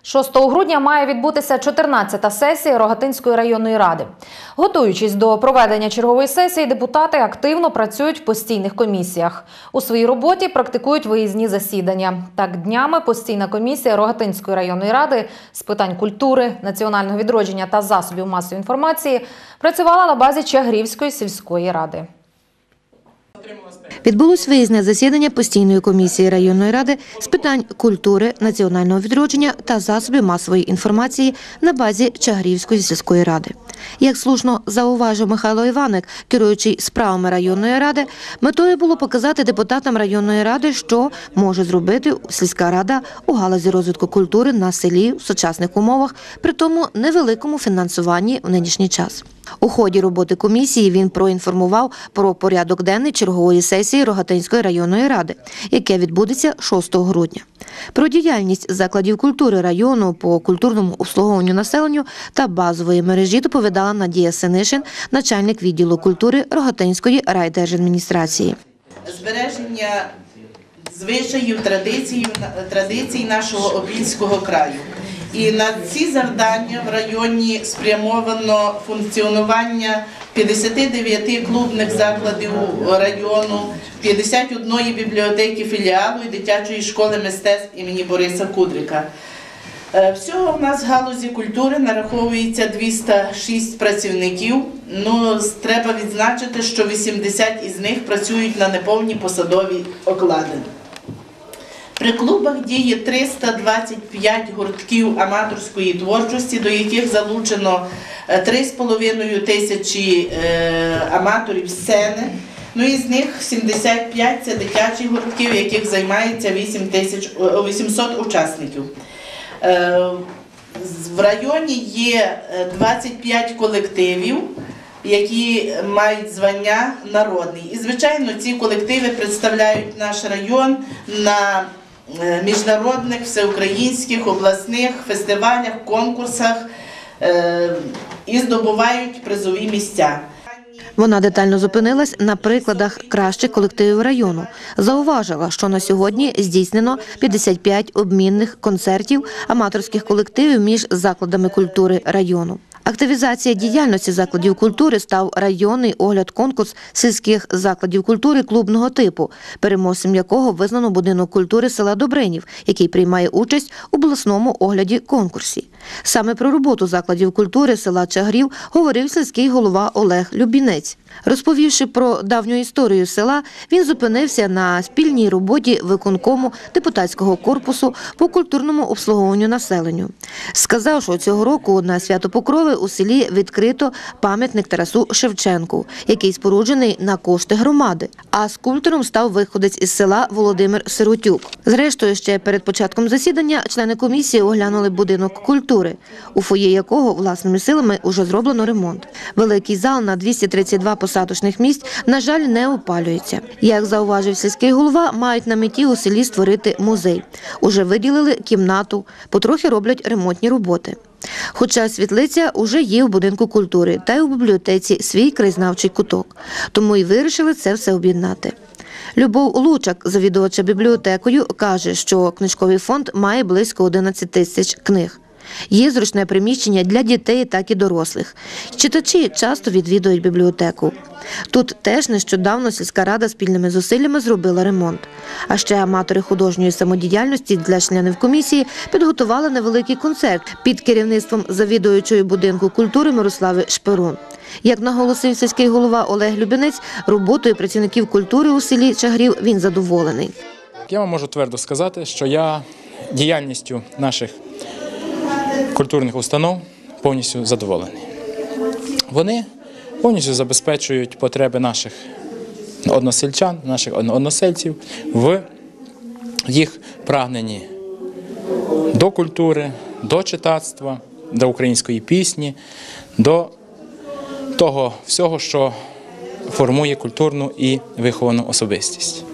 6 грудня має відбутися 14-та сесія Рогатинської районної ради. Готуючись до проведення чергової сесії, депутати активно працюють в постійних комісіях. У своїй роботі практикують виїзні засідання. Так, днями постійна комісія Рогатинської районної ради з питань культури, національного відродження та засобів масової інформації працювала на базі Чагрівської сільської ради. Відбулось виїзне засідання постійної комісії районної ради з питань культури, національного відродження та засобів масової інформації на базі Чагрівської сільської ради. Як слушно зауважив Михайло Іваник, керуючий справами районної ради, метою було показати депутатам районної ради, що може зробити сільська рада у галузі розвитку культури на селі в сучасних умовах, при тому невеликому фінансуванні в нинішній час. У ході роботи комісії він проінформував про порядок денний чергової сесії Рогатинської районної ради, яке відбудеться 6 грудня. Про діяльність закладів культури району по культурному обслуговуванню населенню та базової мережі доповідала Надія Синишин, начальник відділу культури Рогатинської райдержадміністрації. Збереження звичаїв, традицій нашого Обільського краю. І на ці завдання в районі спрямовано функціонування 59 клубних закладів району, 51 бібліотеки філіалу і дитячої школи мистецтв імені Бориса Кудрика. Всього в нас в галузі культури нараховується 206 працівників. Треба відзначити, що 80 із них працюють на неповні посадові оклади. При клубах діє 325 гуртків аматорської творчості, до яких залучено 3,5 тисячі аматорів сцени. Із них 75 – це дитячі гуртки, в яких займається 800 учасників. В районі є 25 колективів, які мають звання народний. І, звичайно, ці колективи представляють наш район на міжнародних, всеукраїнських, обласних фестивалях, конкурсах і здобувають призові місця. Вона детально зупинилась на прикладах кращих колективів району. Зауважила, що на сьогодні здійснено 55 обмінних концертів аматорських колективів між закладами культури району. Активізація діяльності закладів культури став районний огляд-конкурс сільських закладів культури клубного типу, переможцем якого визнано будинок культури села Добринів, який приймає участь у обласному огляді-конкурсі. Саме про роботу закладів культури села Чагрів говорив сільський голова Олег Любінець. Розповівши про давню історію села, він зупинився на спільній роботі виконкому депутатського корпусу по культурному обслуговуванню населенню. Сказав, що цього року на Свято Покрови у селі відкрито пам'ятник Тарасу Шевченку, який споруджений на кошти громади. А скульптором став виходець із села Володимир Сиротюк. Зрештою, ще перед початком засідання члени комісії оглянули будинок культури, у фоє якого власними силами уже зроблено ремонт. Великий зал на 232 посадочних місць, на жаль, не опалюється. Як зауважив сільський голова, мають на меті у селі створити музей. Уже виділили кімнату, потрохи роблять ремонтні роботи. Хоча світлиця уже є в будинку культури та й у бібліотеці свій краєзнавчий куток. Тому і вирішили це все об'єднати. Любов Лучак, завідувача бібліотекою, каже, що книжковий фонд має близько 11 тисяч книг. Є зручне приміщення для дітей, так і дорослих. Читачі часто відвідують бібліотеку. Тут теж нещодавно сільська рада спільними зусиллями зробила ремонт. А ще аматори художньої самодіяльності для членів комісії підготували невеликий концерт під керівництвом завідуючої будинку культури Мирослави Шперун. Як наголосив сільський голова Олег Любінець, роботою працівників культури у селі Чагрів він задоволений. Я вам можу твердо сказати, що я діяльністю наших культурних установ повністю задоволений. Вони повністю забезпечують потреби наших односельчан, наших односельців в їх прагненні до культури, до читацтва, до української пісні, до того всього, що формує культурну і виховану особистість.